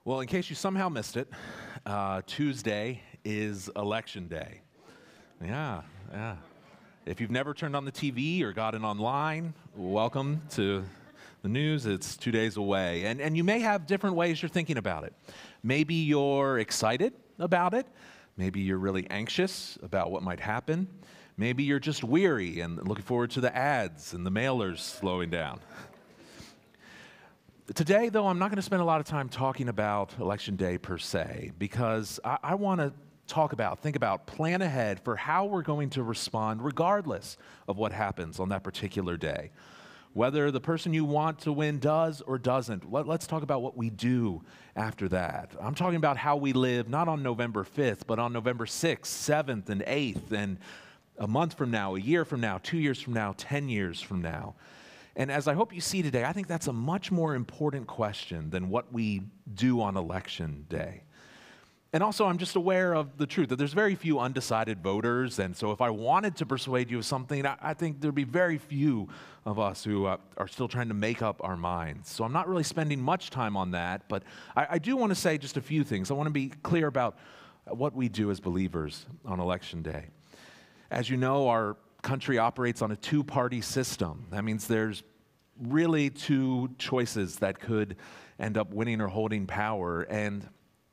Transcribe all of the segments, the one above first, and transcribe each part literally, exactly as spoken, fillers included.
Well, in case you somehow missed it, uh, Tuesday is Election Day. Yeah, yeah. If you've never turned on the T V or gotten online, welcome to the news. It's two days away. And, and you may have different ways you're thinking about it. Maybe you're excited about it. Maybe you're really anxious about what might happen. Maybe you're just weary and looking forward to the ads and the mailers slowing down. Today, though, I'm not going to spend a lot of time talking about Election Day per se, because I, I want to talk about, think about, plan ahead for how we're going to respond regardless of what happens on that particular day. Whether the person you want to win does or doesn't, let, let's talk about what we do after that. I'm talking about how we live, not on November fifth, but on November sixth, seventh, and eighth, and a month from now, a year from now, two years from now, ten years from now. And as I hope you see today, I think that's a much more important question than what we do on Election Day. And also, I'm just aware of the truth that there's very few undecided voters, and so if I wanted to persuade you of something, I, I think there'd be very few of us who uh, are still trying to make up our minds. So I'm not really spending much time on that, but I, I do want to say just a few things. I want to be clear about what we do as believers on Election Day. As you know, our country operates on a two-party system. That means there's really two choices that could end up winning or holding power. And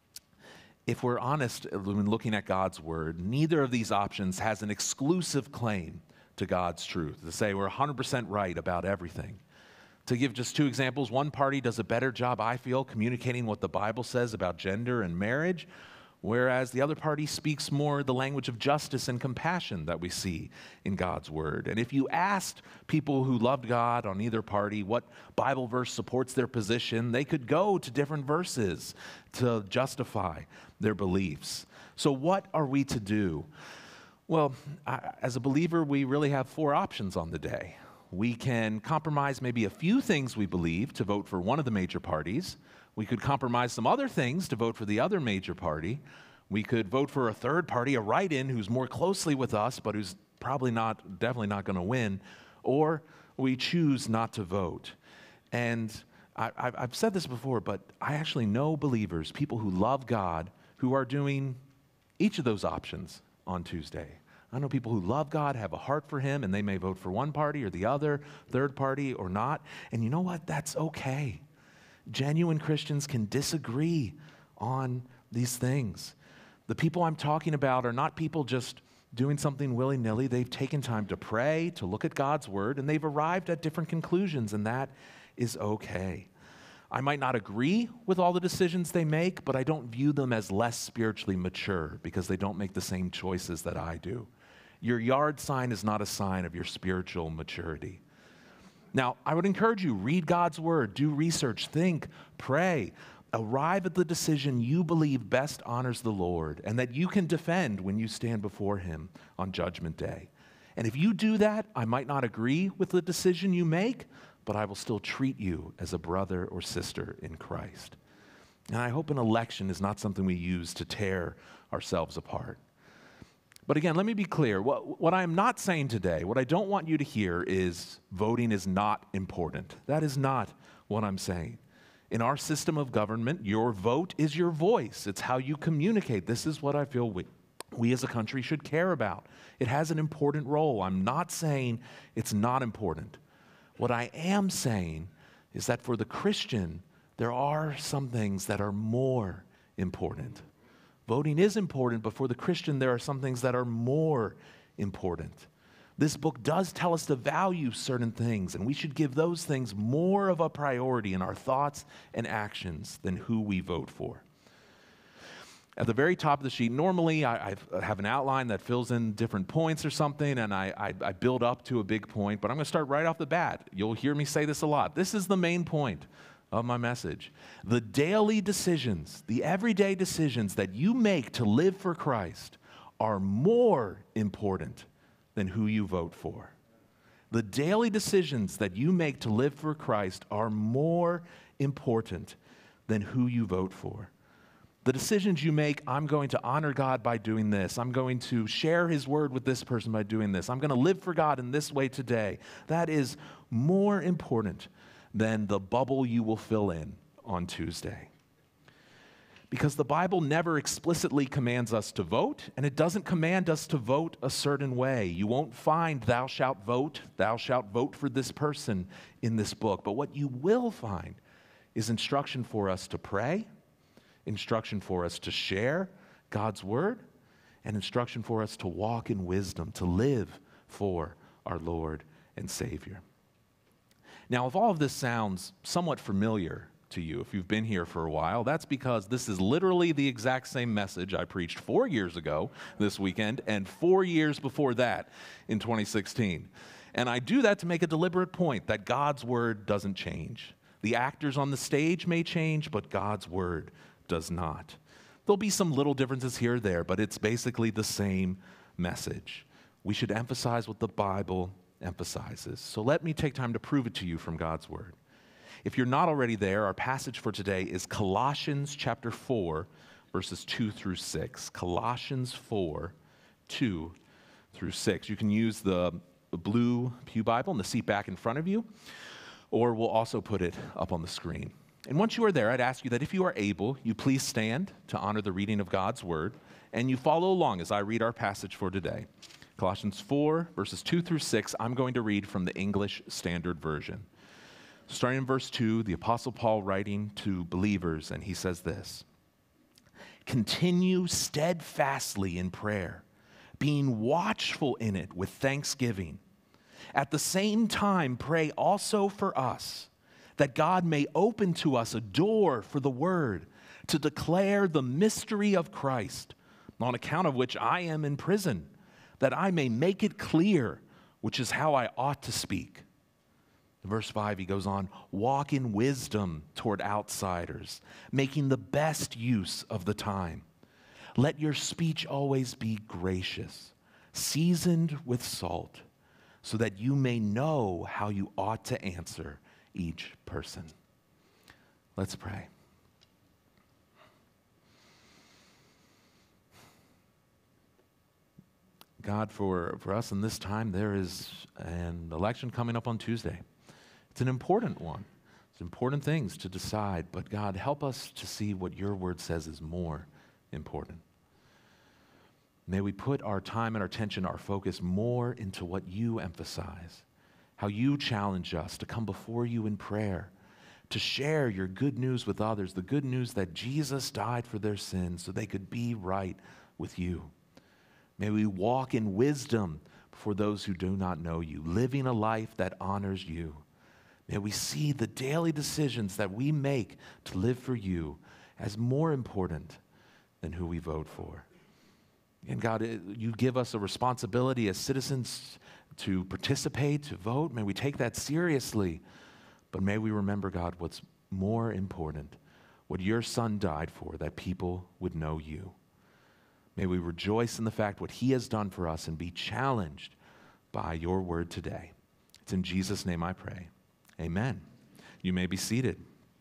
if we're honest when looking at God's word, neither of these options has an exclusive claim to God's truth, to say we're one hundred percent right about everything. To give just two examples, one party does a better job, I feel, communicating what the Bible says about gender and marriage, whereas the other party speaks more the language of justice and compassion that we see in God's word. And if you asked people who loved God on either party what Bible verse supports their position, they could go to different verses to justify their beliefs. So what are we to do? Well, I, as a believer, we really have four options on the day. We can compromise maybe a few things we believe to vote for one of the major parties. We could compromise some other things to vote for the other major party. We could vote for a third party, a write-in who's more closely with us, but who's probably not, definitely not going to win. Or we choose not to vote. And I, I've said this before, but I actually know believers, people who love God, who are doing each of those options on Tuesday. I know people who love God, have a heart for Him, and they may vote for one party or the other, third party or not. And you know what? That's okay. Genuine Christians can disagree on these things. The people I'm talking about are not people just doing something willy-nilly. They've taken time to pray, to look at God's word, and they've arrived at different conclusions, and that is okay. I might not agree with all the decisions they make, but I don't view them as less spiritually mature because they don't make the same choices that I do. Your yard sign is not a sign of your spiritual maturity. Now, I would encourage you, read God's word, do research, think, pray, arrive at the decision you believe best honors the Lord and that you can defend when you stand before Him on Judgment Day. And if you do that, I might not agree with the decision you make, but I will still treat you as a brother or sister in Christ. And I hope an election is not something we use to tear ourselves apart. But again, let me be clear. What, what I am not saying today, what I don't want you to hear is voting is not important. That is not what I'm saying. In our system of government, your vote is your voice. It's how you communicate. This is what I feel we, we as a country should care about. It has an important role. I'm not saying it's not important. What I am saying is that for the Christian, there are some things that are more important. Voting is important, but for the Christian, there are some things that are more important. This book does tell us to value certain things, and we should give those things more of a priority in our thoughts and actions than who we vote for. At the very top of the sheet, normally I, I have an outline that fills in different points or something, and I, I, I build up to a big point, but I'm going to start right off the bat. You'll hear me say this a lot. This is the main point of my message. The daily decisions, the everyday decisions that you make to live for Christ are more important than who you vote for. The daily decisions that you make to live for Christ are more important than who you vote for. The decisions you make, I'm going to honor God by doing this. I'm going to share His word with this person by doing this. I'm going to live for God in this way today. That is more important than the bubble you will fill in on Tuesday. Because the Bible never explicitly commands us to vote, and it doesn't command us to vote a certain way. You won't find thou shalt vote, thou shalt vote for this person in this book. But what you will find is instruction for us to pray, instruction for us to share God's word, and instruction for us to walk in wisdom, to live for our Lord and Savior. Now, if all of this sounds somewhat familiar to you, if you've been here for a while, that's because this is literally the exact same message I preached four years ago this weekend and four years before that in twenty sixteen. And I do that to make a deliberate point that God's word doesn't change. The actors on the stage may change, but God's word does not. There'll be some little differences here or there, but it's basically the same message. We should emphasize what the Bible emphasizes. So let me take time to prove it to you from God's word. If you're not already there, our passage for today is Colossians chapter four, verses two through six. Colossians four, two through six. You can use the blue pew Bible in the seat back in front of you, or we'll also put it up on the screen. And once you are there, I'd ask you that if you are able, you please stand to honor the reading of God's word, and you follow along as I read our passage for today. Colossians four, verses two through six, I'm going to read from the English Standard Version. Starting in verse two, the Apostle Paul writing to believers, and he says this: "Continue steadfastly in prayer, being watchful in it with thanksgiving. At the same time, pray also for us, that God may open to us a door for the word, to declare the mystery of Christ, on account of which I am in prison, that I may make it clear, which is how I ought to speak." In verse five, he goes on, "Walk in wisdom toward outsiders, making the best use of the time. Let your speech always be gracious, seasoned with salt, so that you may know how you ought to answer each person." Let's pray. God, for, for us in this time, there is an election coming up on Tuesday. It's an important one. It's important things to decide, but God, help us to see what your word says is more important. May we put our time and our attention, our focus more into what you emphasize, how you challenge us to come before you in prayer, to share your good news with others, the good news that Jesus died for their sins so they could be right with you. May we walk in wisdom for those who do not know you, living a life that honors you. May we see the daily decisions that we make to live for you as more important than who we vote for. And God, you give us a responsibility as citizens to participate, to vote. May we take that seriously. But may we remember, God, what's more important, what your Son died for, that people would know you. May we rejoice in the fact what he has done for us and be challenged by your word today. It's in Jesus' name I pray. Amen. You may be seated.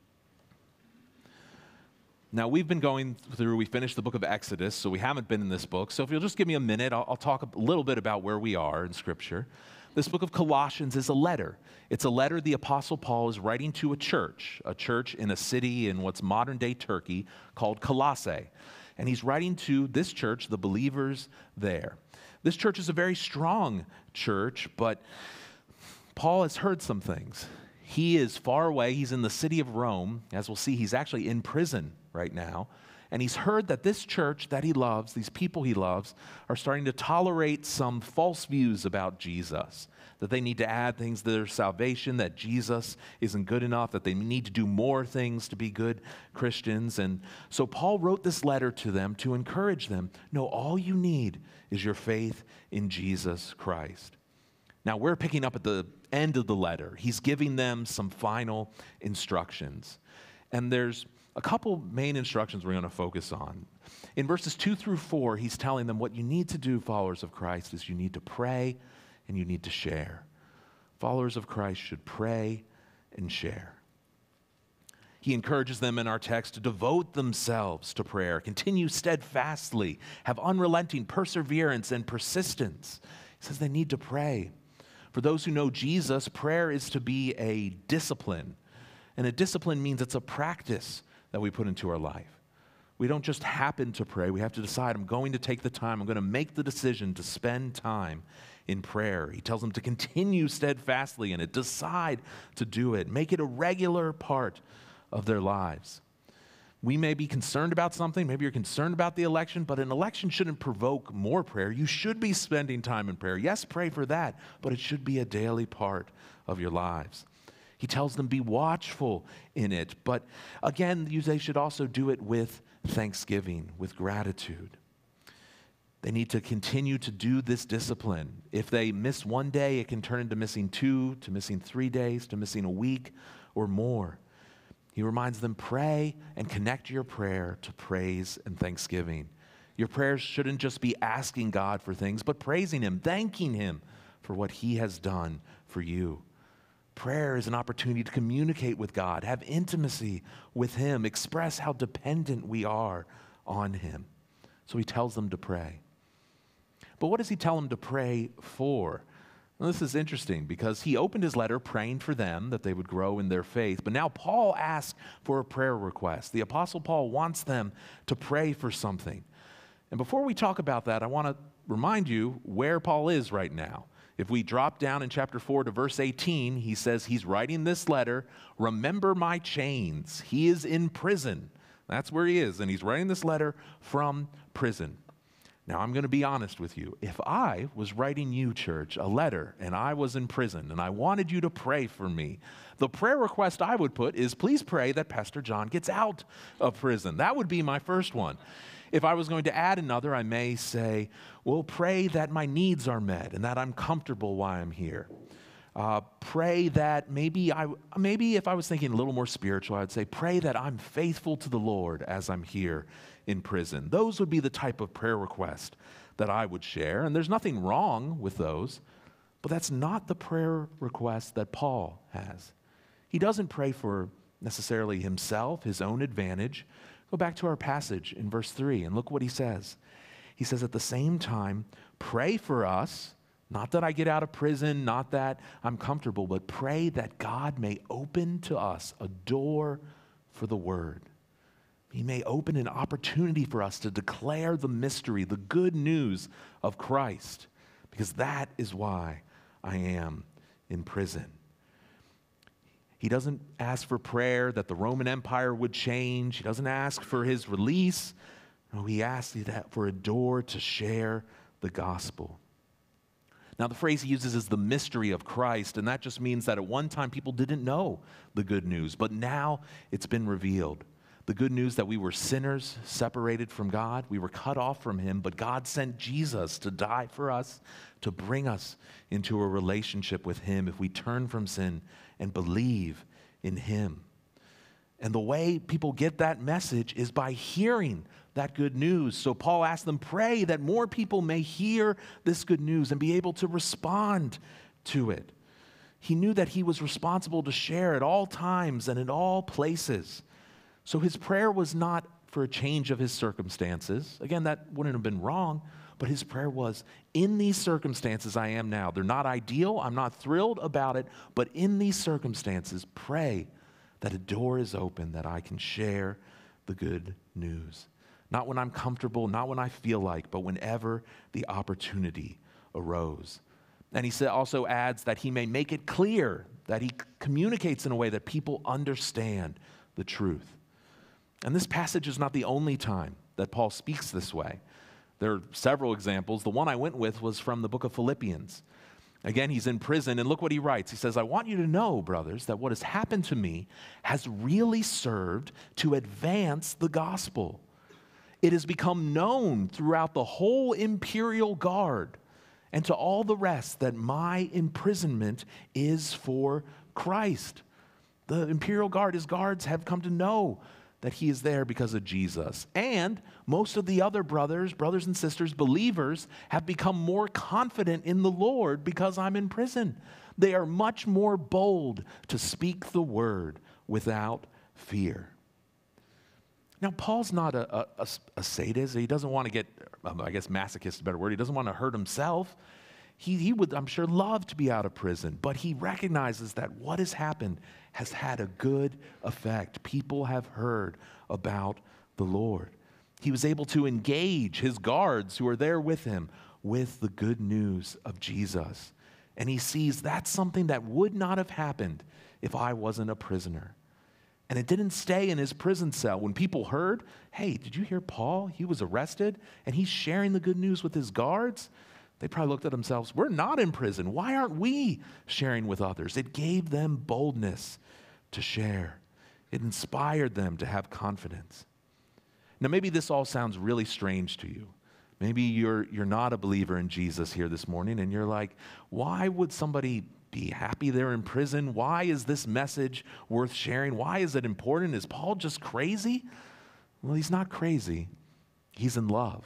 Now, we've been going through, we finished the book of Exodus, so we haven't been in this book. So if you'll just give me a minute, I'll, I'll talk a little bit about where we are in Scripture. This book of Colossians is a letter. It's a letter the Apostle Paul is writing to a church, a church in a city in what's modern-day Turkey called Colossae. And he's writing to this church, the believers there. This church is a very strong church, but Paul has heard some things. He is far away. He's in the city of Rome. As we'll see, he's actually in prison right now. And he's heard that this church that he loves, these people he loves, are starting to tolerate some false views about Jesus, that they need to add things to their salvation, that Jesus isn't good enough, that they need to do more things to be good Christians. And so Paul wrote this letter to them to encourage them. No, all you need is your faith in Jesus Christ. Now, we're picking up at the end of the letter. He's giving them some final instructions. And there's a couple main instructions we're going to focus on. In verses two through four, he's telling them what you need to do, followers of Christ, is you need to pray and you need to share. Followers of Christ should pray and share. He encourages them in our text to devote themselves to prayer, continue steadfastly, have unrelenting perseverance and persistence. He says they need to pray. For those who know Jesus, prayer is to be a discipline. And a discipline means it's a practice that we put into our life. We don't just happen to pray. We have to decide, I'm going to take the time. I'm going to make the decision to spend time in prayer. He tells them to continue steadfastly in it. Decide to do it. Make it a regular part of their lives. We may be concerned about something. Maybe you're concerned about the election, but an election shouldn't provoke more prayer. You should be spending time in prayer. Yes, pray for that, but it should be a daily part of your lives. He tells them, be watchful in it. But again, they should also do it with thanksgiving, with gratitude. They need to continue to do this discipline. If they miss one day, it can turn into missing two, to missing three days, to missing a week or more. He reminds them, pray and connect your prayer to praise and thanksgiving. Your prayers shouldn't just be asking God for things, but praising Him, thanking Him for what He has done for you. Prayer is an opportunity to communicate with God, have intimacy with Him, express how dependent we are on Him. So He tells them to pray. But what does He tell them to pray for? Well, this is interesting because he opened his letter praying for them that they would grow in their faith. But now Paul asks for a prayer request. The Apostle Paul wants them to pray for something. And before we talk about that, I want to remind you where Paul is right now. If we drop down in chapter four to verse eighteen, he says he's writing this letter, remember my chains. He is in prison. That's where he is, and he's writing this letter from prison. Now, I'm going to be honest with you. If I was writing you, church, a letter, and I was in prison, and I wanted you to pray for me, the prayer request I would put is, please pray that Pastor John gets out of prison. That would be my first one. If I was going to add another, I may say, well, pray that my needs are met and that I'm comfortable while I'm here. Uh, pray that maybe I, maybe if I was thinking a little more spiritual, I'd say, pray that I'm faithful to the Lord as I'm here in prison. Those would be the type of prayer request that I would share, and there's nothing wrong with those, but that's not the prayer request that Paul has. He doesn't pray for necessarily himself, his own advantage. Go back to our passage in verse three and look what he says. He says, at the same time, pray for us, not that I get out of prison, not that I'm comfortable, but pray that God may open to us a door for the word. He may open an opportunity for us to declare the mystery, the good news of Christ, because that is why I am in prison. He doesn't ask for prayer that the Roman Empire would change. He doesn't ask for his release. No, he asks for a door to share the gospel. Now, the phrase he uses is the mystery of Christ, and that just means that at one time people didn't know the good news, but now it's been revealed. The good news that we were sinners separated from God, we were cut off from Him, but God sent Jesus to die for us, to bring us into a relationship with Him if we turn from sin and believe in Him. And the way people get that message is by hearing that good news. So Paul asked them, pray that more people may hear this good news and be able to respond to it. He knew that he was responsible to share at all times and in all places. So his prayer was not for a change of his circumstances. Again, that wouldn't have been wrong, but his prayer was, in these circumstances I am now. They're not ideal, I'm not thrilled about it, but in these circumstances, pray that a door is open that I can share the good news. Not when I'm comfortable, not when I feel like, but whenever the opportunity arose. And he also adds that he may make it clear, that he communicates in a way that people understand the truth. And this passage is not the only time that Paul speaks this way. There are several examples. The one I went with was from the book of Philippians. Again, he's in prison, and look what he writes. He says, I want you to know, brothers, that what has happened to me has really served to advance the gospel. It has become known throughout the whole imperial guard and to all the rest that my imprisonment is for Christ. The imperial guard, his guards, have come to know that he is there because of Jesus. And most of the other brothers, brothers and sisters, believers, have become more confident in the Lord because I'm in prison. They are much more bold to speak the word without fear. Now, Paul's not a, a, a sadist. He doesn't want to get, I guess masochist is a better word. He doesn't want to hurt himself. He, he would, I'm sure, love to be out of prison, but he recognizes that what has happened has had a good effect. People have heard about the Lord. He was able to engage his guards who are there with him with the good news of Jesus. And he sees that's something that would not have happened if I wasn't a prisoner. And it didn't stay in his prison cell. When people heard, hey, did you hear Paul? He was arrested and he's sharing the good news with his guards. They probably looked at themselves, we're not in prison. Why aren't we sharing with others? It gave them boldness to share. It inspired them to have confidence. Now, maybe this all sounds really strange to you. Maybe you're, you're not a believer in Jesus here this morning, and you're like, why would somebody be happy they're in prison? Why is this message worth sharing? Why is it important? Is Paul just crazy? Well, he's not crazy. He's in love.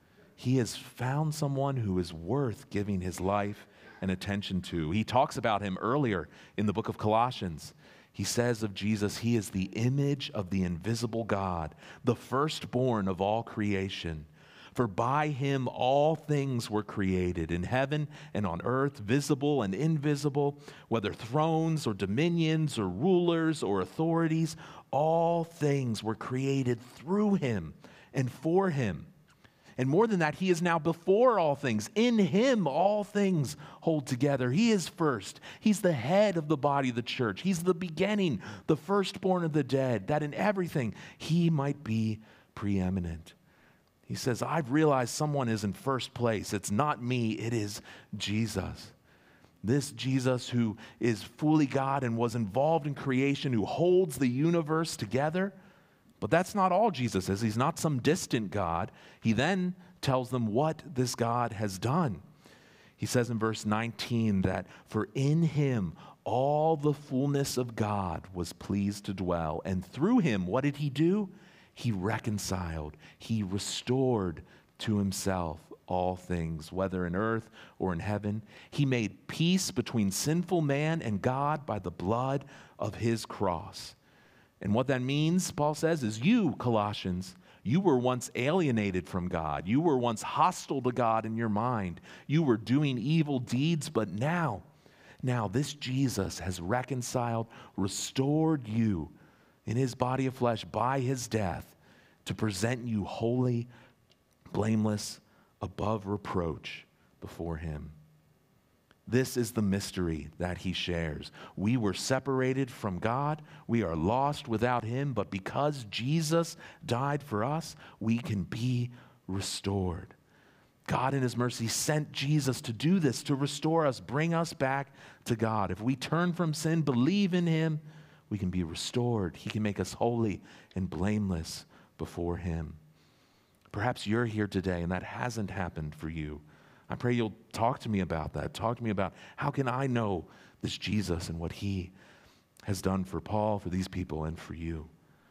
He has found someone who is worth giving his life and attention to. He talks about him earlier in the book of Colossians. He says of Jesus, he is the image of the invisible God, the firstborn of all creation. For by him all things were created, in heaven and on earth, visible and invisible, whether thrones or dominions or rulers or authorities, all things were created through him and for him. And more than that, he is now before all things. In him, all things hold together. He is first. He's the head of the body of the church. He's the beginning, the firstborn of the dead, that in everything he might be preeminent. He says, I've realized someone is in first place. It's not me, it is Jesus. This Jesus who is fully God and was involved in creation, who holds the universe together. But that's not all Jesus is. He's not some distant God. He then tells them what this God has done. He says in verse nineteen that for in him all the fullness of God was pleased to dwell. And through him, what did he do? He reconciled. He restored to himself all things, whether in earth or in heaven. He made peace between sinful man and God by the blood of his cross. And what that means, Paul says, is you, Colossians, you were once alienated from God. You were once hostile to God in your mind. You were doing evil deeds, but now, now this Jesus has reconciled, restored you in his body of flesh by his death to present you holy, blameless, above reproach before him. This is the mystery that he shares. We were separated from God. We are lost without him, but because Jesus died for us, we can be restored. God in his mercy sent Jesus to do this, to restore us, bring us back to God. If we turn from sin, believe in him, we can be restored. He can make us holy and blameless before him. Perhaps you're here today and that hasn't happened for you. I pray you'll talk to me about that. Talk to me about how can I know this Jesus and what he has done for Paul, for these people, and for you.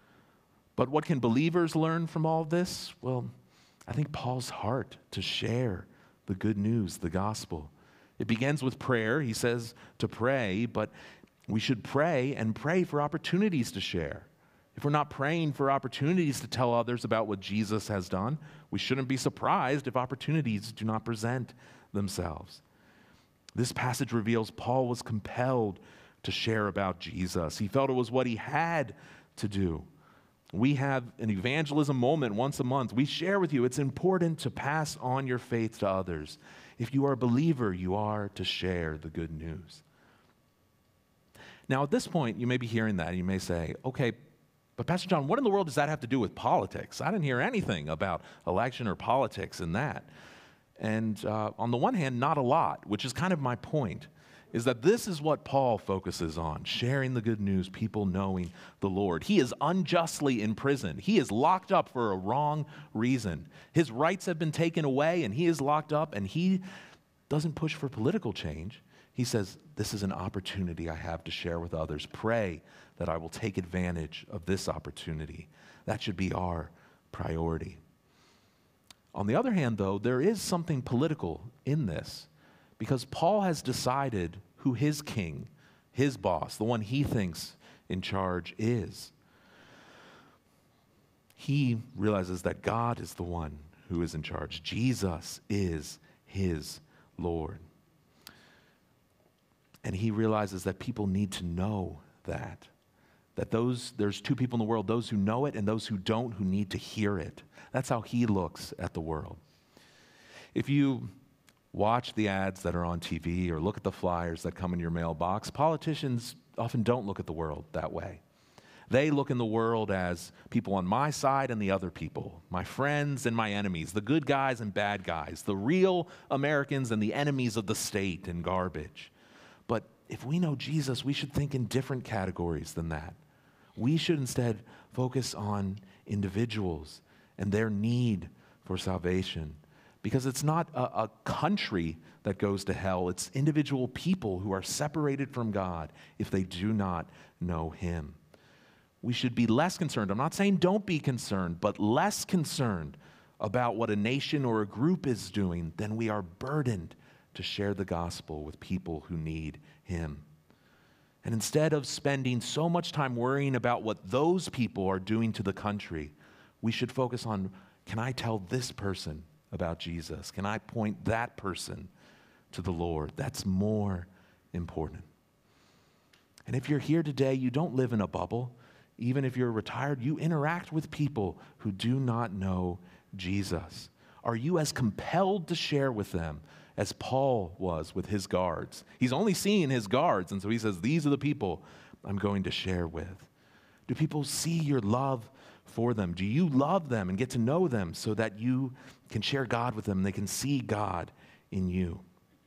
But what can believers learn from all of this? Well, I think Paul's heart to share the good news, the gospel. It begins with prayer. He says to pray, but we should pray and pray for opportunities to share. If we're not praying for opportunities to tell others about what Jesus has done, we shouldn't be surprised if opportunities do not present themselves. This passage reveals Paul was compelled to share about Jesus. He felt it was what he had to do. We have an evangelism moment once a month. We share with you. It's important to pass on your faith to others. If you are a believer, you are to share the good news. Now, at this point, you may be hearing that, and you may say, okay, but Pastor John, what in the world does that have to do with politics? I didn't hear anything about election or politics in that. And uh, on the one hand, not a lot, which is kind of my point, is that this is what Paul focuses on, sharing the good news, people knowing the Lord. He is unjustly imprisoned. He is locked up for a wrong reason. His rights have been taken away, and he is locked up, and he doesn't push for political change. He says, this is an opportunity I have to share with others. Pray that I will take advantage of this opportunity. That should be our priority. On the other hand, though, there is something political in this because Paul has decided who his king, his boss, the one he thinks in charge is. He realizes that God is the one who is in charge. Jesus is his Lord. And he realizes that people need to know that. That those there's two people in the world, those who know it and those who don't, who need to hear it. That's how he looks at the world. If you watch the ads that are on T V or look at the flyers that come in your mailbox, politicians often don't look at the world that way. They look in the world as people on my side and the other people, my friends and my enemies, the good guys and bad guys, the real Americans and the enemies of the state and garbage. But if we know Jesus, we should think in different categories than that. We should instead focus on individuals and their need for salvation. Because it's not a, a country that goes to hell. It's individual people who are separated from God if they do not know him. We should be less concerned. I'm not saying don't be concerned, but less concerned about what a nation or a group is doing than we are burdened to share the gospel with people who need him. And instead of spending so much time worrying about what those people are doing to the country, we should focus on, can I tell this person about Jesus? Can I point that person to the Lord? That's more important. And if you're here today, you don't live in a bubble. Even if you're retired, you interact with people who do not know Jesus. Are you as compelled to share with them as Paul was with his guards? He's only seeing his guards, and so he says, these are the people I'm going to share with. Do people see your love for them? Do you love them and get to know them so that you can share God with them and they can see God in you?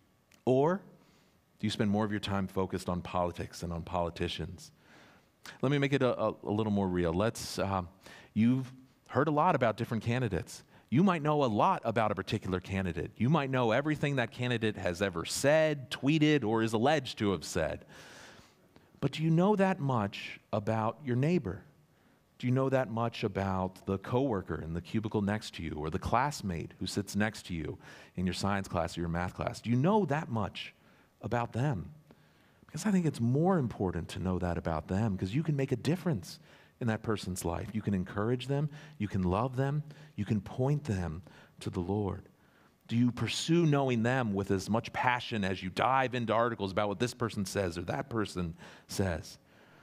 Or do you spend more of your time focused on politics and on politicians? Let me make it a, a, a little more real. Let's, uh, you've heard a lot about different candidates. You might know a lot about a particular candidate. You might know everything that candidate has ever said, tweeted, or is alleged to have said. But do you know that much about your neighbor? Do you know that much about the coworker in the cubicle next to you or the classmate who sits next to you in your science class or your math class? Do you know that much about them? Because I think it's more important to know that about them because you can make a difference in that person's life. You can encourage them, you can love them, you can point them to the Lord. Do you pursue knowing them with as much passion as you dive into articles about what this person says or that person says?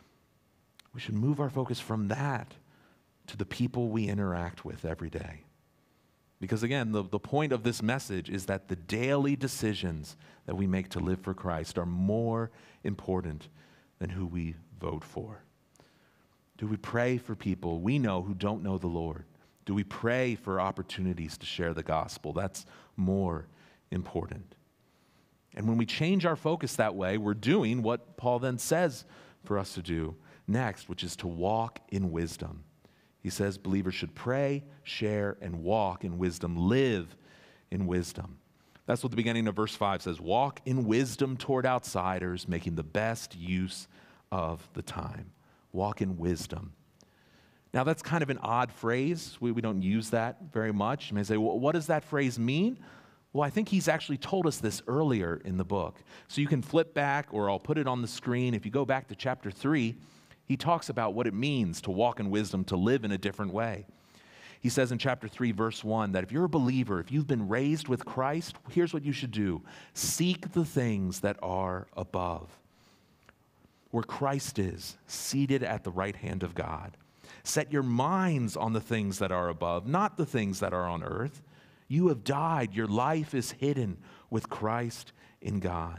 We should move our focus from that to the people we interact with every day. Because again, the, the point of this message is that the daily decisions that we make to live for Christ are more important than who we vote for. Do we pray for people we know who don't know the Lord? Do we pray for opportunities to share the gospel? That's more important. And when we change our focus that way, we're doing what Paul then says for us to do next, which is to walk in wisdom. He says believers should pray, share, and walk in wisdom, live in wisdom. That's what the beginning of verse five says, walk in wisdom toward outsiders, making the best use of the time. Walk in wisdom. Now, that's kind of an odd phrase. We, we don't use that very much. You may say, well, what does that phrase mean? Well, I think he's actually told us this earlier in the book. So you can flip back, or I'll put it on the screen. If you go back to chapter three, he talks about what it means to walk in wisdom, to live in a different way. He says in chapter three, verse one, that if you're a believer, if you've been raised with Christ, here's what you should do. Seek the things that are above, where Christ is, seated at the right hand of God. Set your minds on the things that are above, not the things that are on earth. You have died. Your life is hidden with Christ in God.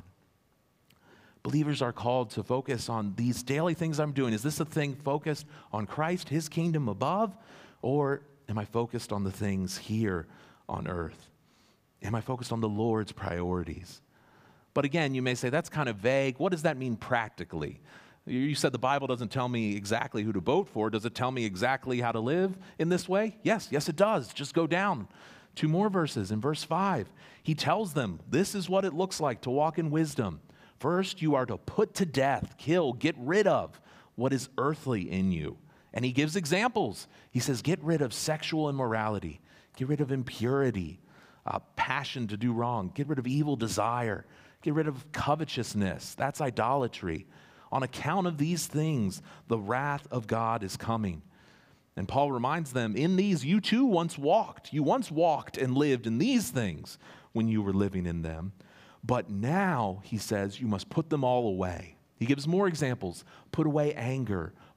Believers are called to focus on these daily things I'm doing. Is this a thing focused on Christ, his kingdom above, or am I focused on the things here on earth? Am I focused on the Lord's priorities? But again, you may say, that's kind of vague. What does that mean practically? You said the Bible doesn't tell me exactly who to vote for. Does it tell me exactly how to live in this way? Yes, yes it does. Just go down two more verses. In verse five, he tells them, this is what it looks like to walk in wisdom. First, you are to put to death, kill, get rid of what is earthly in you. And he gives examples. He says, get rid of sexual immorality, get rid of impurity, uh, passion to do wrong, get rid of evil desire, get rid of covetousness. That's idolatry. On account of these things, the wrath of God is coming. And Paul reminds them, in these you too once walked. You once walked and lived in these things when you were living in them. But now, he says, you must put them all away. He gives more examples. Put away anger,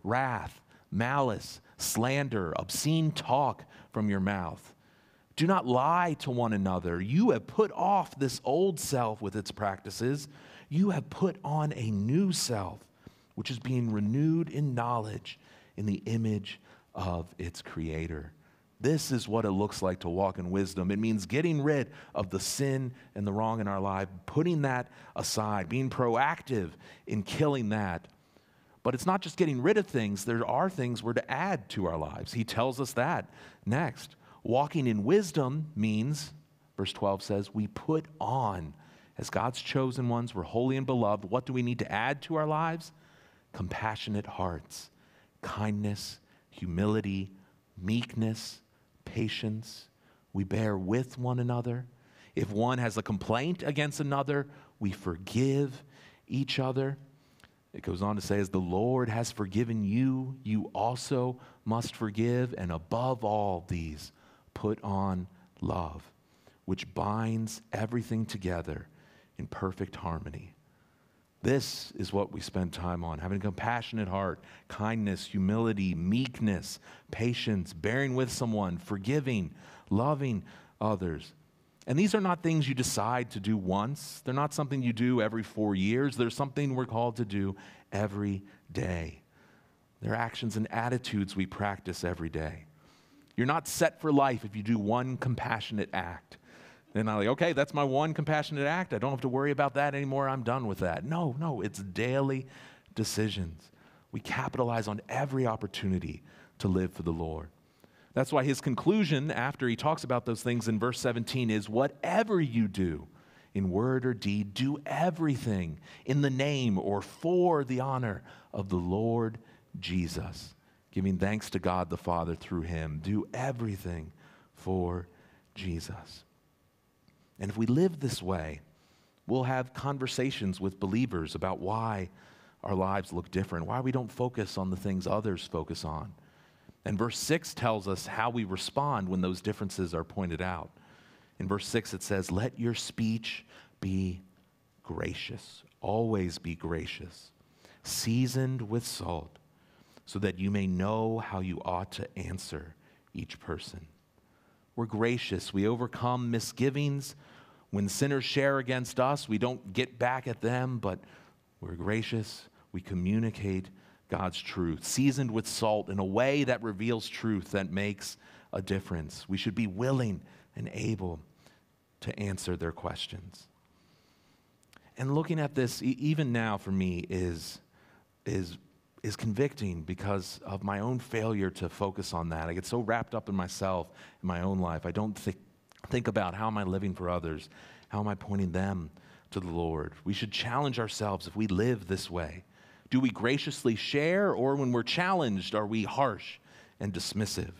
wrath, malice, slander, obscene talk from your mouth. Do not lie to one another. You have put off this old self with its practices. You have put on a new self, which is being renewed in knowledge in the image of its creator. This is what it looks like to walk in wisdom. It means getting rid of the sin and the wrong in our life, putting that aside, being proactive in killing that. But it's not just getting rid of things. There are things we're to add to our lives. He tells us that next. Walking in wisdom means, verse twelve says, we put on, as God's chosen ones, we're holy and beloved. What do we need to add to our lives? Compassionate hearts, kindness, humility, meekness, patience. We bear with one another. If one has a complaint against another, we forgive each other. It goes on to say, as the Lord has forgiven you, you also must forgive. And above all these, put on love, which binds everything together in perfect harmony. This is what we spend time on, having a compassionate heart, kindness, humility, meekness, patience, bearing with someone, forgiving, loving others. And these are not things you decide to do once. They're not something you do every four years. They're something we're called to do every day. They're actions and attitudes we practice every day. You're not set for life if you do one compassionate act. Then I'm like, okay, that's my one compassionate act. I don't have to worry about that anymore. I'm done with that. No, no, it's daily decisions. We capitalize on every opportunity to live for the Lord. That's why his conclusion after he talks about those things in verse seventeen is, whatever you do in word or deed, do everything in the name or for the honor of the Lord Jesus, giving thanks to God the Father through him. Do everything for Jesus. And if we live this way, we'll have conversations with believers about why our lives look different, why we don't focus on the things others focus on. And verse six tells us how we respond when those differences are pointed out. In verse six it says, let your speech be gracious, always be gracious, seasoned with salt, so that you may know how you ought to answer each person. We're gracious. We overcome misgivings. When sinners share against us, we don't get back at them, but we're gracious. We communicate God's truth, seasoned with salt in a way that reveals truth, that makes a difference. We should be willing and able to answer their questions. And looking at this, e- even now for me, is, is is convicting because of my own failure to focus on that. I get so wrapped up in myself, in my own life. I don't think, think about how am I living for others? How am I pointing them to the Lord? We should challenge ourselves if we live this way. Do we graciously share, or when we're challenged, are we harsh and dismissive?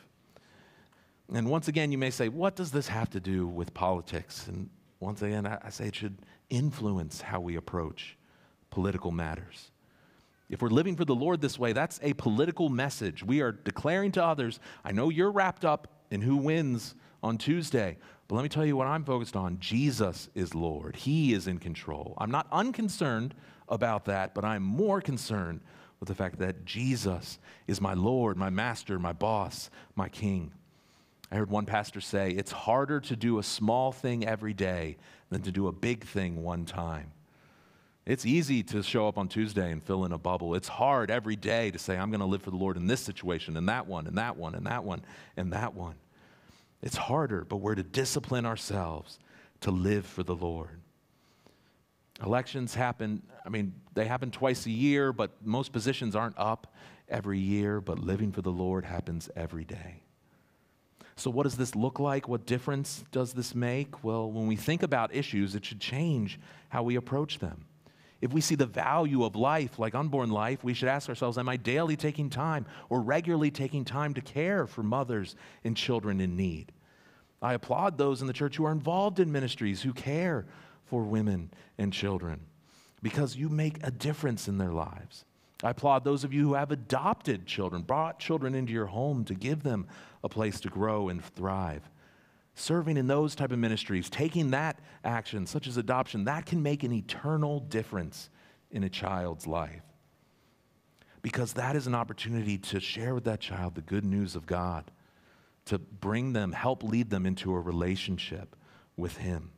And once again, you may say, what does this have to do with politics? And once again, I, I say it should influence how we approach political matters. If we're living for the Lord this way, that's a political message. We are declaring to others, I know you're wrapped up in who wins on Tuesday, but let me tell you what I'm focused on. Jesus is Lord. He is in control. I'm not unconcerned about that, but I'm more concerned with the fact that Jesus is my Lord, my master, my boss, my king. I heard one pastor say, it's harder to do a small thing every day than to do a big thing one time. It's easy to show up on Tuesday and fill in a bubble. It's hard every day to say, I'm going to live for the Lord in this situation, and that one, and that one, and that one, and that one. It's harder, but we're to discipline ourselves to live for the Lord. Elections happen, I mean, they happen twice a year, but most positions aren't up every year, but living for the Lord happens every day. So what does this look like? What difference does this make? Well, when we think about issues, it should change how we approach them. If we see the value of life, like unborn life, we should ask ourselves, am I daily taking time or regularly taking time to care for mothers and children in need? I applaud those in the church who are involved in ministries, who care for women and children, because you make a difference in their lives. I applaud those of you who have adopted children, brought children into your home to give them a place to grow and thrive. Serving in those type of ministries, taking that action, such as adoption, that can make an eternal difference in a child's life. because that is an opportunity to share with that child the good news of God, to bring them, help lead them into a relationship with Him.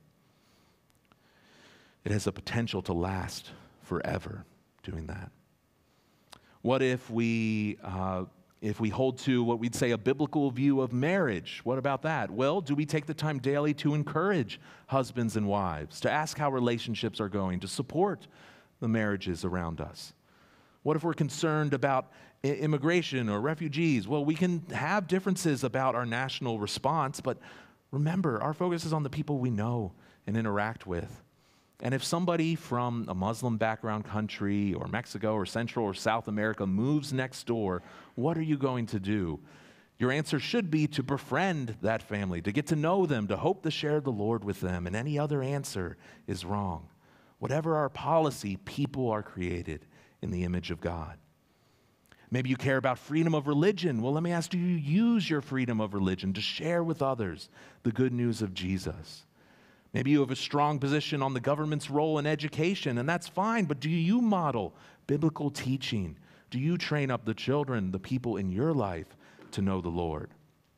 It has a potential to last forever doing that. What if we, uh, if we hold to what we'd say a biblical view of marriage? What about that? Well, do we take the time daily to encourage husbands and wives, to ask how relationships are going, to support the marriages around us? What if we're concerned about i- immigration or refugees? Well, we can have differences about our national response, but remember, our focus is on the people we know and interact with. And if somebody from a Muslim background country or Mexico or Central or South America moves next door, what are you going to do? Your answer should be to befriend that family, to get to know them, to hope to share the Lord with them. And any other answer is wrong. Whatever our policy, people are created in the image of God. Maybe you care about freedom of religion. Well, let me ask, do you use your freedom of religion to share with others the good news of Jesus? Maybe you have a strong position on the government's role in education, and that's fine, but do you model biblical teaching? Do you train up the children, the people in your life, to know the Lord?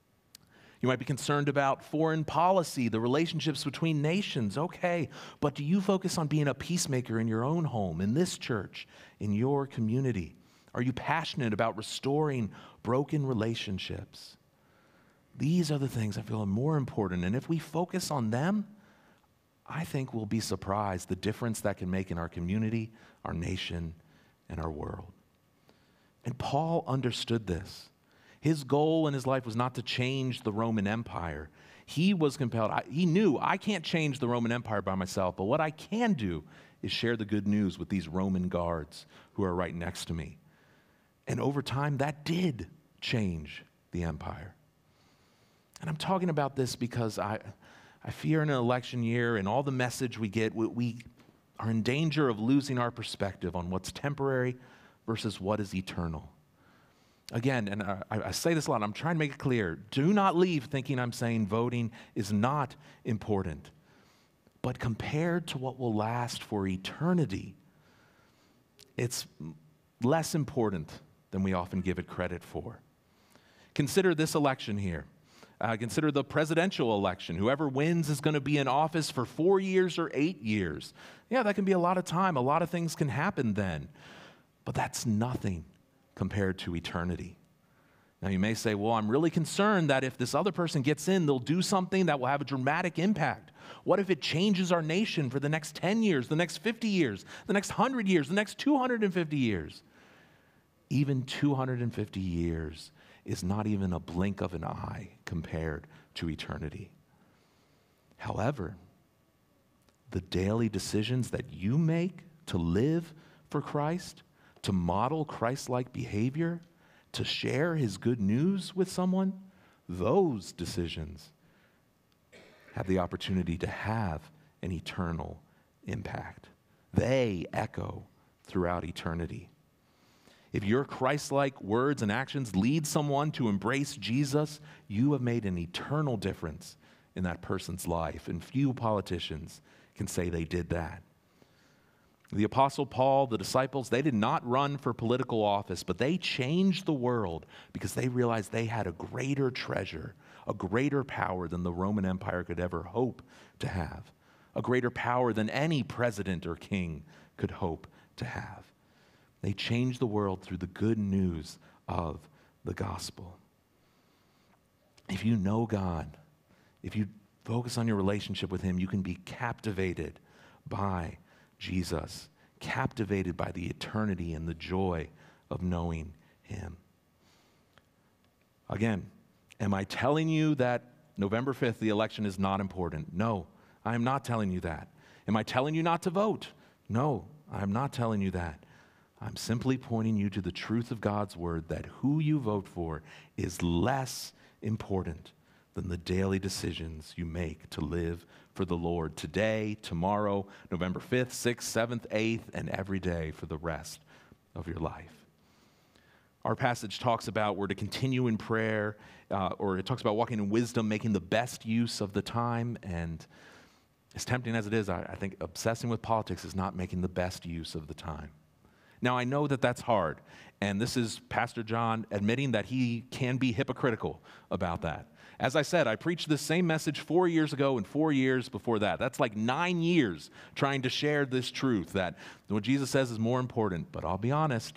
You might be concerned about foreign policy, the relationships between nations. Okay, but do you focus on being a peacemaker in your own home, in this church, in your community? Are you passionate about restoring broken relationships? These are the things I feel are more important, and if we focus on them, I think we'll be surprised the difference that can make in our community, our nation, and our world. And Paul understood this. His goal in his life was not to change the Roman Empire. He was compelled, I, he knew, I can't change the Roman Empire by myself, but what I can do is share the good news with these Roman guards who are right next to me. And over time, that did change the empire. And I'm talking about this because I... I fear in an election year and all the message we get, we, we are in danger of losing our perspective on what's temporary versus what is eternal. Again, and I, I say this a lot, I'm trying to make it clear, do not leave thinking I'm saying voting is not important. But compared to what will last for eternity, it's less important than we often give it credit for. Consider this election here. Uh, consider the presidential election. Whoever wins is going to be in office for four years or eight years. Yeah, that can be a lot of time. A lot of things can happen then. But that's nothing compared to eternity. Now, you may say, well, I'm really concerned that if this other person gets in, they'll do something that will have a dramatic impact. What if it changes our nation for the next ten years, the next fifty years, the next one hundred years, the next two hundred fifty years? Even two hundred fifty years is not even a blink of an eye compared to eternity. However, the daily decisions that you make to live for Christ, to model Christ-like behavior, to share His good news with someone, those decisions have the opportunity to have an eternal impact. They echo throughout eternity. If your Christ-like words and actions lead someone to embrace Jesus, you have made an eternal difference in that person's life, and few politicians can say they did that. The Apostle Paul, the disciples, they did not run for political office, but they changed the world because they realized they had a greater treasure, a greater power than the Roman Empire could ever hope to have, a greater power than any president or king could hope to have. They changed the world through the good news of the gospel. If you know God, if you focus on your relationship with Him, you can be captivated by Jesus, captivated by the eternity and the joy of knowing Him. Again, am I telling you that November fifth, the election is not important? No, I am not telling you that. Am I telling you not to vote? No, I am not telling you that. I'm simply pointing you to the truth of God's word that who you vote for is less important than the daily decisions you make to live for the Lord today, tomorrow, November fifth, sixth, seventh, eighth, and every day for the rest of your life. Our passage talks about we're to continue in prayer, uh, or it talks about walking in wisdom, making the best use of the time, and as tempting as it is, I, I think obsessing with politics is not making the best use of the time. Now, I know that that's hard, and this is Pastor John admitting that he can be hypocritical about that. As I said, I preached this same message four years ago and four years before that. That's like nine years trying to share this truth that what Jesus says is more important. But I'll be honest,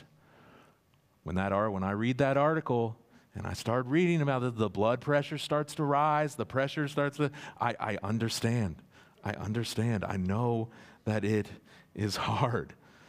when that art, when I read that article and I start reading about it, the blood pressure starts to rise, the pressure starts to, I, I understand. I understand. I know that it is hard.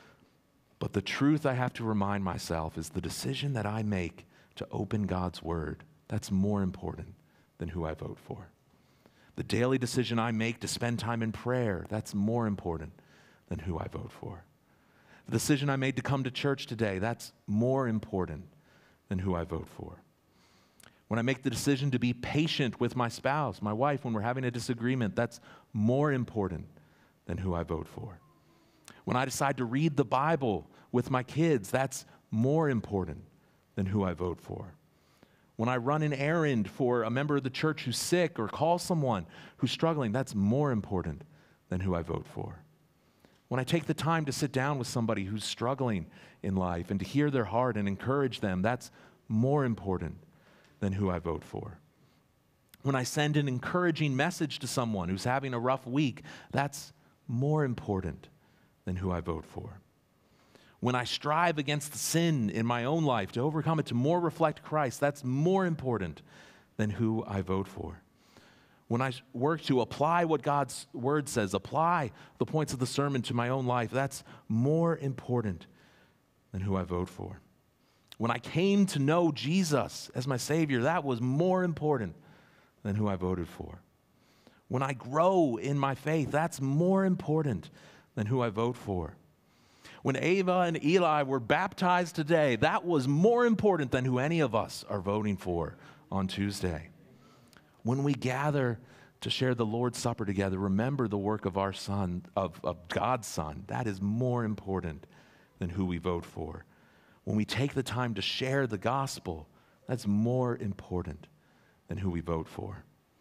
But the truth I have to remind myself is the decision that I make to open God's word, that's more important than who I vote for. The daily decision I make to spend time in prayer, that's more important than who I vote for. The decision I made to come to church today, that's more important than who I vote for. When I make the decision to be patient with my spouse, my wife, when we're having a disagreement, that's more important than who I vote for. When I decide to read the Bible with my kids, that's more important than who I vote for. When I run an errand for a member of the church who's sick or call someone who's struggling, that's more important than who I vote for. When I take the time to sit down with somebody who's struggling in life and to hear their heart and encourage them, that's more important than who I vote for. When I send an encouraging message to someone who's having a rough week, that's more important than who I vote for. When I strive against the sin in my own life to overcome it, to more reflect Christ, that's more important than who I vote for. When I work to apply what God's word says, apply the points of the sermon to my own life, that's more important than who I vote for. When I came to know Jesus as my Savior, that was more important than who I voted for. When I grow in my faith, that's more important than who I vote for. When Ava and Eli were baptized today, that was more important than who any of us are voting for on Tuesday. When we gather to share the Lord's Supper together, remember the work of our Son, of, of God's Son. That is more important than who we vote for. When we take the time to share the gospel, that's more important than who we vote for.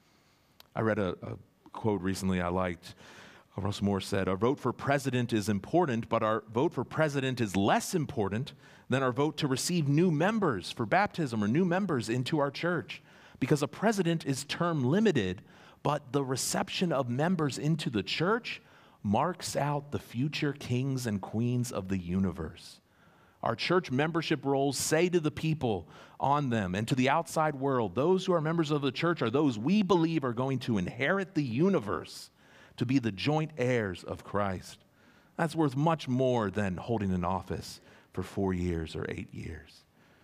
I read a, a quote recently I liked. Russ Moore said, our vote for president is important, but our vote for president is less important than our vote to receive new members for baptism or new members into our church. Because a president is term limited, but the reception of members into the church marks out the future kings and queens of the universe. Our church membership rolls say to the people on them and to the outside world, those who are members of the church are those we believe are going to inherit the universe, to be the joint heirs of Christ. That's worth much more than holding an office for four years or eight years.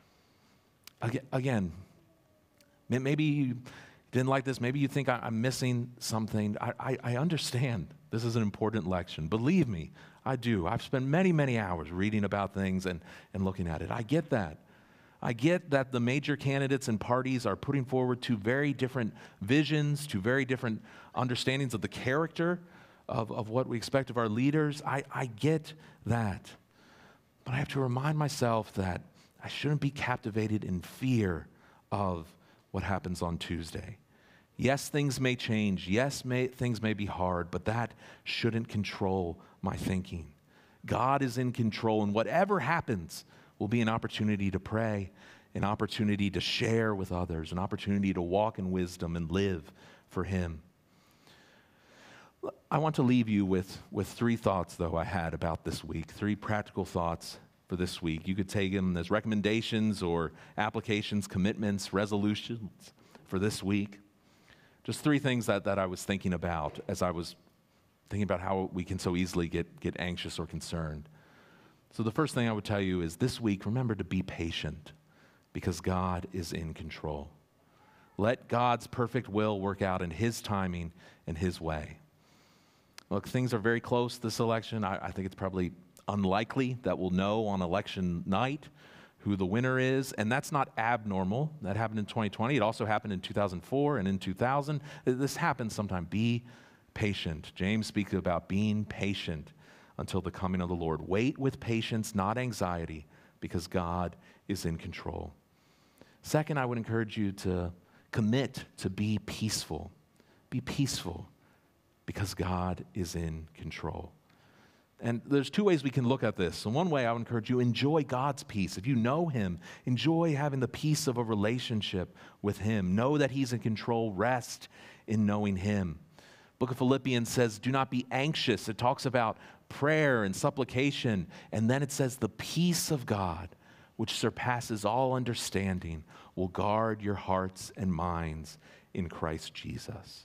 Again, maybe you didn't like this. Maybe you think I'm missing something. I, I, I understand this is an important election. Believe me, I do. I've spent many, many hours reading about things and, and looking at it. I get that. I get that the major candidates and parties are putting forward two very different visions, two very different understandings of the character of, of what we expect of our leaders. I, I get that. But I have to remind myself that I shouldn't be captivated in fear of what happens on Tuesday. Yes, things may change. Yes, may, things may be hard, but that shouldn't control my thinking. God is in control, and whatever happens will be an opportunity to pray, an opportunity to share with others, an opportunity to walk in wisdom and live for Him. I want to leave you with, with three thoughts, though, I had about this week, three practical thoughts for this week. You could take them as recommendations or applications, commitments, resolutions for this week. Just three things that, that I was thinking about as I was thinking about how we can so easily get, get anxious or concerned. So the first thing I would tell you is this week, remember to be patient because God is in control. Let God's perfect will work out in His timing and His way. Look, things are very close this election. I, I think it's probably unlikely that we'll know on election night who the winner is, and that's not abnormal. That happened in twenty twenty. It also happened in two thousand four and in two thousand. This happens sometime. Be patient. James speaks about being patient until the coming of the Lord. Wait with patience, not anxiety, because God is in control. Second, I would encourage you to commit to be peaceful. Be peaceful because God is in control. And there's two ways we can look at this. So one way I would encourage you, enjoy God's peace. If you know him, enjoy having the peace of a relationship with him. Know that he's in control. Rest in knowing him. Book of Philippians says, do not be anxious. It talks about prayer and supplication. And then it says, the peace of God, which surpasses all understanding, will guard your hearts and minds in Christ Jesus.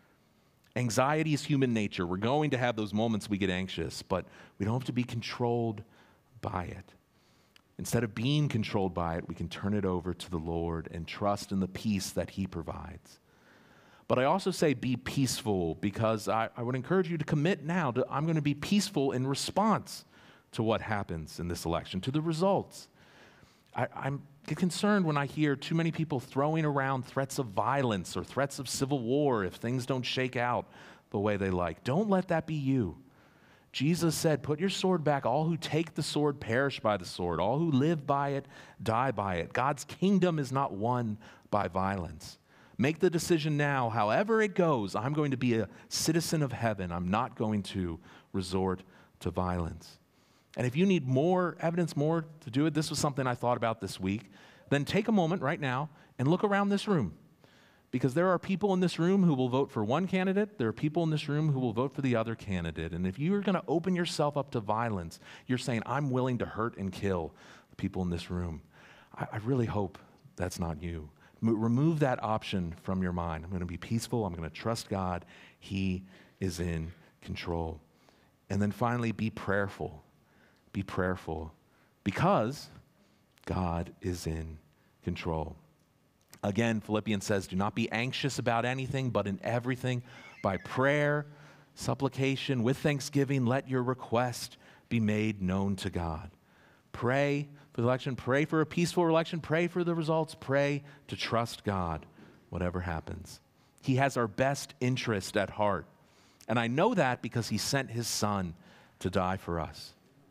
Anxiety is human nature. We're going to have those moments we get anxious, but we don't have to be controlled by it. Instead of being controlled by it, we can turn it over to the Lord and trust in the peace that he provides. But I also say be peaceful, because I, I would encourage you to commit now to, I'm going to be peaceful in response to what happens in this election, to the results. I, I'm concerned when I hear too many people throwing around threats of violence or threats of civil war if things don't shake out the way they like. Don't let that be you. Jesus said, put your sword back. All who take the sword perish by the sword. All who live by it die by it. God's kingdom is not won by violence. Make the decision now, however it goes, I'm going to be a citizen of heaven. I'm not going to resort to violence. And if you need more evidence, more to do it, this was something I thought about this week, then take a moment right now and look around this room. Because there are people in this room who will vote for one candidate. There are people in this room who will vote for the other candidate. And if you're going to open yourself up to violence, you're saying, I'm willing to hurt and kill the people in this room. I, I really hope that's not you. M- remove that option from your mind. I'm going to be peaceful. I'm going to trust God. He is in control. And then finally, be prayerful. Be prayerful, because God is in control. Again, Philippians says, do not be anxious about anything, but in everything, by prayer, supplication, with thanksgiving, let your request be made known to God. Pray for the election, pray for a peaceful election, pray for the results, pray to trust God, whatever happens. He has our best interest at heart. And I know that because he sent his son to die for us.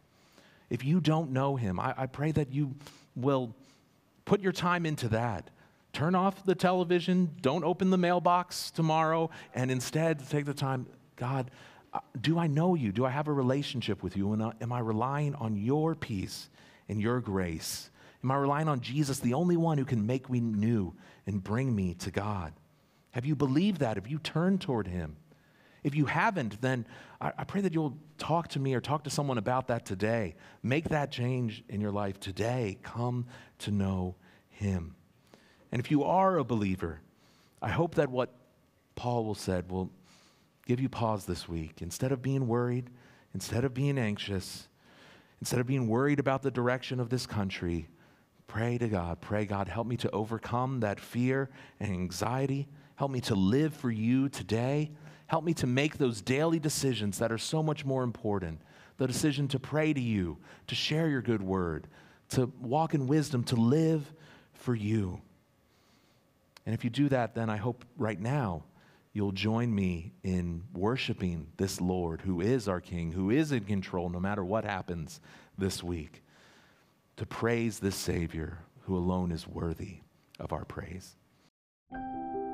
If you don't know him, I, I pray that you will put your time into that. Turn off the television, don't open the mailbox tomorrow, and instead take the time, God, uh, do I know you? Do I have a relationship with you? And uh, am I relying on your peace and your grace? Am I relying on Jesus, the only one who can make me new and bring me to God? Have you believed that? Have you turned toward him? If you haven't, then I, I pray that you'll talk to me or talk to someone about that today. Make that change in your life today. Come to know him. And if you are a believer, I hope that what Paul will said will give you pause this week. Instead of being worried, instead of being anxious, instead of being worried about the direction of this country, pray to God. Pray, God, help me to overcome that fear and anxiety. Help me to live for you today. Help me to make those daily decisions that are so much more important. The decision to pray to you, to share your good word, to walk in wisdom, to live for you. And if you do that, then I hope right now you'll join me in worshiping this Lord who is our King, who is in control no matter what happens this week, to praise this Savior who alone is worthy of our praise.